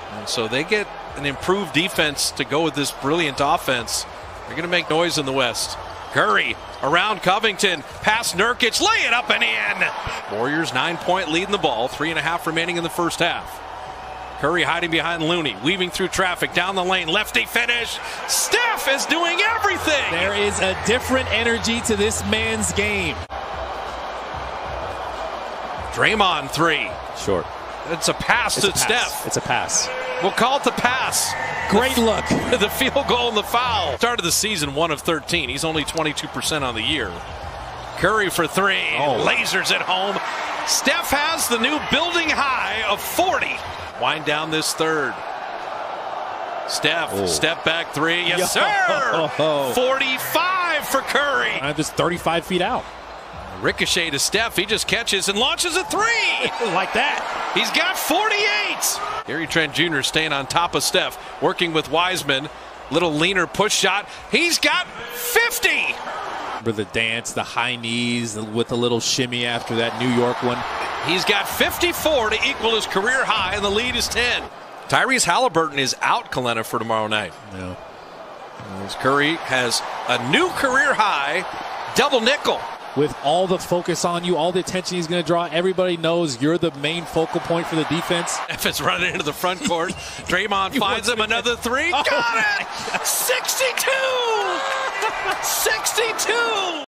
And so they get an improved defense to go with this brilliant offense. They're going to make noise in the West. Curry around Covington, past Nurkic, lay it up and in. Warriors 9-point lead in the ball, 3.5 remaining in the first half. Curry hiding behind Looney, weaving through traffic, down the lane, lefty finish. Steph is doing everything. There is a different energy to this man's game. Draymond three. Short. It's a pass to Steph. It's a pass. We'll call it the pass. Great look. The field goal and the foul. Started the season 1 of 13. He's only 22% on the year. Curry for three. Oh. Lasers at home. Steph has the new building high of 40. Wind down this third. Steph, step back three. Yes, sir. 45 for Curry. I'm just 35 feet out. Ricochet to Steph. He just catches and launches a three. Like that. He's got 48. Gary Trent Jr. staying on top of Steph, working with Wiseman. Little leaner push shot. He's got 50. Remember the dance, the high knees with a little shimmy after that New York one. He's got 54 to equal his career high, and the lead is 10. Tyrese Halliburton is out, Kalena, for tomorrow night. Yeah. As Curry has a new career high double nickel. With all the focus on you, all the attention he's going to draw, everybody knows you're the main focal point for the defense. If it's running into the front court, Draymond finds him another three. Got it! 62! 62!